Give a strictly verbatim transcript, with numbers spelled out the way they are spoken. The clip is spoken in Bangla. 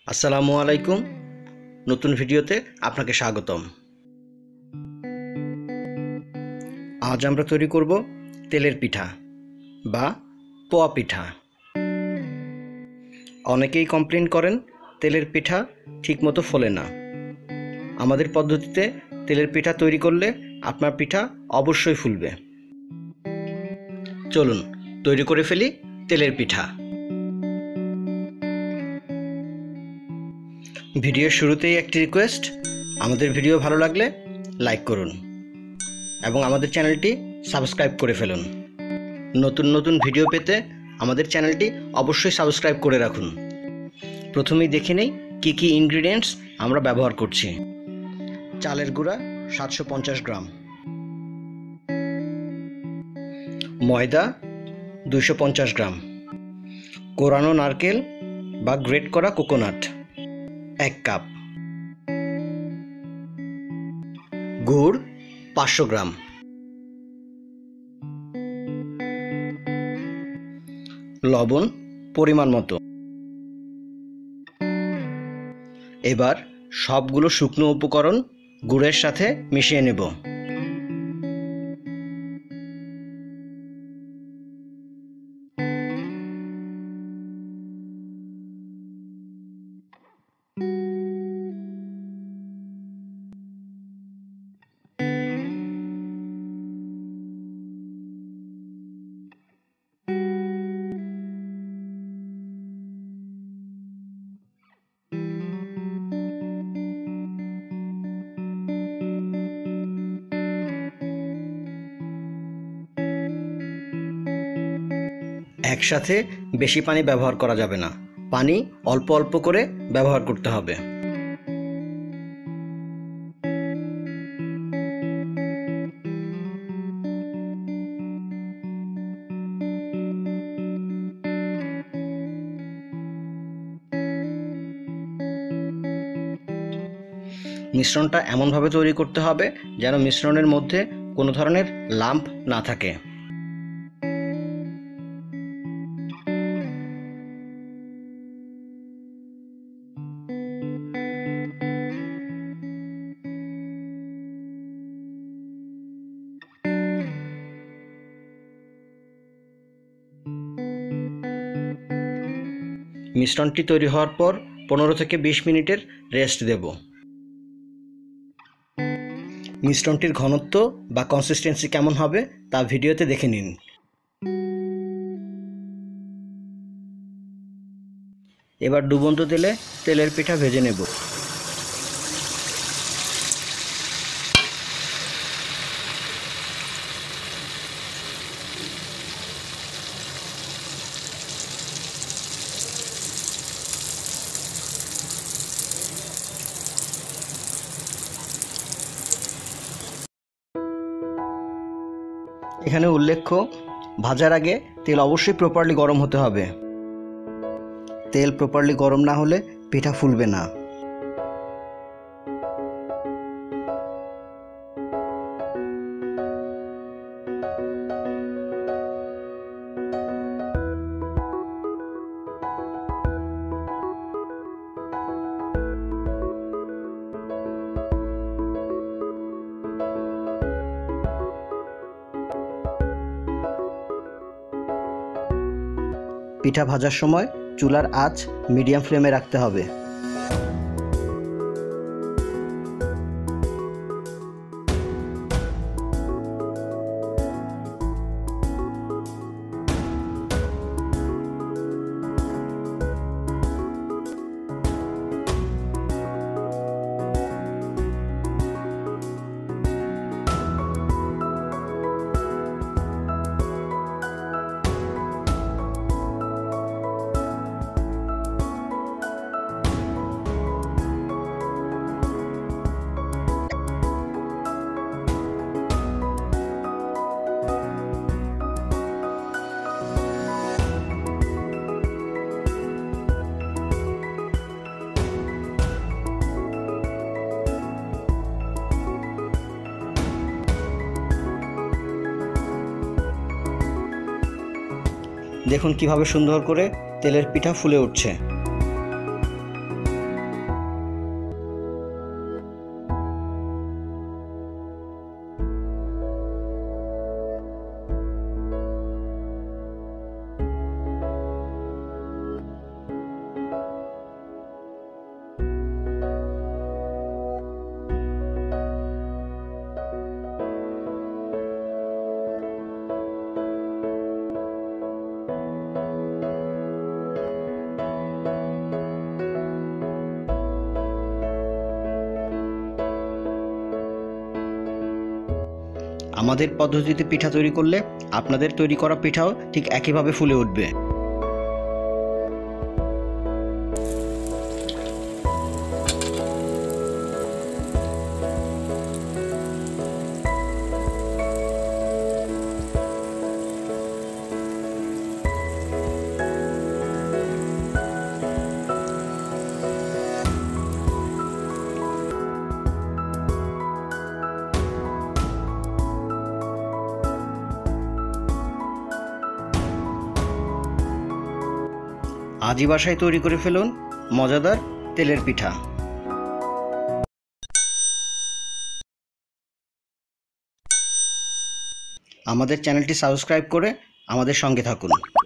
আসসালামু আলাইকুম। নতুন ভিডিওতে আপনাকে স্বাগতম। আজ আমরা তৈরি করব তেলের পিঠা বা পোয়া পিঠা। অনেকেই কমপ্লেইন করেন তেলের পিঠা ঠিকমতো ফোলে না। আমাদের পদ্ধতিতে তেলের পিঠা তৈরি করলে আপনার পিঠা অবশ্যই ফুলবে। চলুন তৈরি করে ফেলি তেলের পিঠা। ভিডিওর শুরুতেই একটি রিকোয়েস্ট, আমাদের ভিডিও ভালো লাগলে লাইক করুন এবং আমাদের চ্যানেলটি সাবস্ক্রাইব করে ফেলুন। নতুন নতুন ভিডিও পেতে আমাদের চ্যানেলটি অবশ্যই সাবস্ক্রাইব করে রাখুন। প্রথমেই দেখে নেই কী কী ইনগ্রিডিয়েন্টস আমরা ব্যবহার করছি। চালের গুঁড়া সাতশো পঞ্চাশ গ্রাম, ময়দা দুইশো পঞ্চাশ গ্রাম, কোরানো নারকেল বা গ্রেট করা কোকোনাট এক কাপ, গুড় পাঁচশো গ্রাম, লবণ পরিমাণ মতো। এবার সবগুলো শুকনো উপকরণ গুড়ের সাথে মিশিয়ে নেব। একসাথে বেশি পানি ব্যবহার করা যাবে না, পানি অল্প অল্প করে ব্যবহার করতে হবে। মিশ্রণটা এমনভাবে তৈরি করতে হবে যেন মিশ্রণের মধ্যে কোনো ধরনের লাম্প না থাকে। মিশ্রণটি তৈরি হওয়ার পর পনেরো থেকে বিশ মিনিটের রেস্ট দেব। মিশ্রণটির ঘনত্ব বা কনসিস্টেন্সি কেমন হবে তা ভিডিওতে দেখে নিন। এবার ডুবন্ত তেলে তেলের পিঠা ভেজে নেব। এখানে উল্লেখ্য, ভাজার আগে তেল অবশ্যই প্রপারলি গরম হতে হবে। তেল প্রপারলি গরম না হলে পিঠা ফুলবে না। পিঠা ভাজার সময় চুলার আঁচ মিডিয়াম ফ্লেমে রাখতে হবে। দেখুন কিভাবে সুন্দর করে তেলের পিঠা ফুলে উঠছে। আমাদের পদ্ধতিতে পিঠা তৈরি করলে আপনাদের তৈরি করা পিঠাও ঠিক একইভাবে ফুলে উঠবে। আজই বাসায় তৈরি করে ফেলুন মজাদার তেলের পিঠা। আমাদের চ্যানেলটি সাবস্ক্রাইব করে আমাদের সঙ্গে থাকুন।